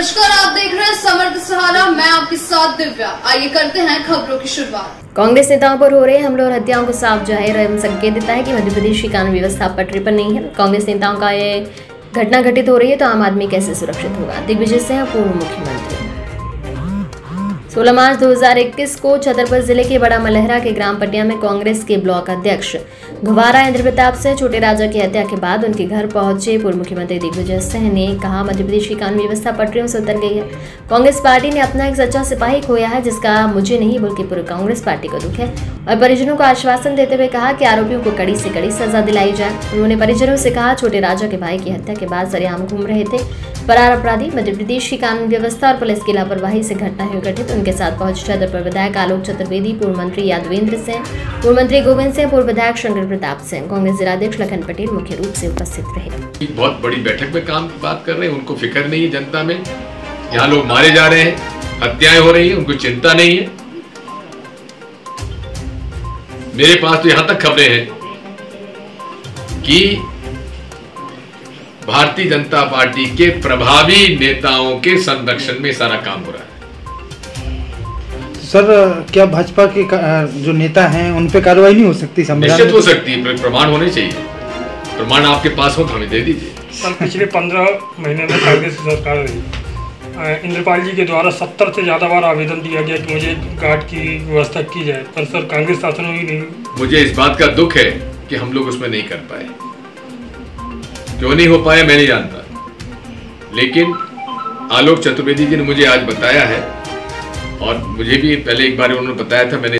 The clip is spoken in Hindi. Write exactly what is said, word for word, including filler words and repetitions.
नमस्कार, आप देख रहे हैं समर्थ सहारा। मैं आपके साथ दिव्या। आइए करते हैं खबरों की शुरुआत। कांग्रेस नेताओं पर हो रहे हमलों और हत्याओं को साफ जाहिर एवं संकेत देता है कि मध्य प्रदेश की कानून व्यवस्था पटरी पर नहीं है। कांग्रेस नेताओं का ये घटना घटित हो रही है तो आम आदमी कैसे सुरक्षित होगा। दिग्विजय सिंह पूर्व मुख्यमंत्री। सोलह मार्च दो हज़ार इक्कीस को छतरपुर जिले के बड़ा मलहरा के ग्राम पटिया में कांग्रेस के ब्लॉक अध्यक्ष घुवारा इंद्र प्रताप सिंह छोटे राजा की हत्या के बाद उनके घर पहुंचे पूर्व मुख्यमंत्री दिग्विजय सिंह ने कहा, मध्य प्रदेश की कानून व्यवस्था पटरियों से उतर गई है। कांग्रेस पार्टी ने अपना एक सच्चा सिपाही खोया है, जिसका मुझे नहीं बल्कि पूरी कांग्रेस पार्टी को दुख है। और परिजनों को आश्वासन देते हुए कहा कि आरोपियों को कड़ी से कड़ी सजा दिलाई जाए। उन्होंने परिजनों से कहा, छोटे राजा के भाई की हत्या के बाद सरेआम घूम रहे थे फरार अपराधी। मध्य प्रदेश की कानून व्यवस्था और पुलिस की लापरवाही से घटना हुई घटित। उनके साथ पहुंचे छतरपुर विधायक आलोक चतुर्वेदी, पूर्व मंत्री यादवेंद्र सिंह, पूर्व मंत्री गोविंद सिंह, पूर्व विधायक शंकर प्रताप सिंह, कांग्रेस जिलाध्यक्ष लखन पटेल मुख्य रूप से उपस्थित रहे। बहुत बड़ी बैठक में काम बात कर रहे हैं, उनको फिक्र नहीं है जनता में। यहाँ लोग मारे जा रहे हैं, हत्याएं हो रही है, उनको चिंता नहीं है। मेरे पास तो यहां तक खबरें हैं कि भारतीय जनता पार्टी के प्रभावी नेताओं के संरक्षण में सारा काम हो रहा है। सर, क्या भाजपा के जो नेता हैं उन पे कार्रवाई नहीं हो सकती? निश्चित हो सकती है, प्रमाण होने चाहिए। प्रमाण आपके पास हो तो हमें दे दीजिए। सर, पिछले पंद्रह महीने में कांग्रेस की सरकार रही, इंद्रपाल जी के द्वारा सत्तर से ज्यादा बार आवेदन दिया गया कि मुझे गार्ड की व्यवस्था की जाए, पर सर कांग्रेस शासन में भी नहीं। मुझे इस बात का दुख है कि हम लोग उसमें नहीं कर पाए। क्यों नहीं हो पाया मैं नहीं जानता, लेकिन आलोक चतुर्वेदी जी ने मुझे आज बताया है, और मुझे भी पहले एक बार उन्होंने बताया था, मैंने